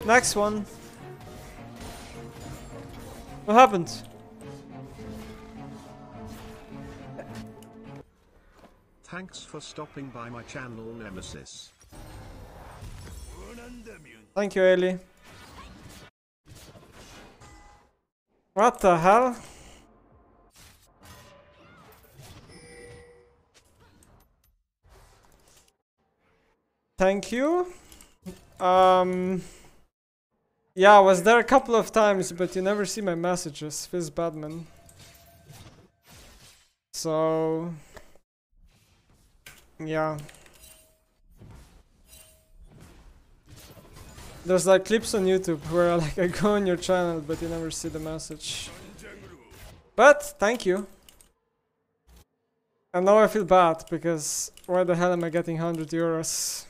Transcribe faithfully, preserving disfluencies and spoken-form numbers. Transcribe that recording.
Next one. What happened? Thanks for stopping by my channel, Nemesis. Thank you, Ailee. What the hell? Thank you. Um. Yeah, I was there a couple of times, but you never see my messages, Fizz Badman. So. Yeah. There's like clips on YouTube where like I go on your channel, but you never see the message. But thank you. And now I feel bad because why the hell am I getting one hundred euros?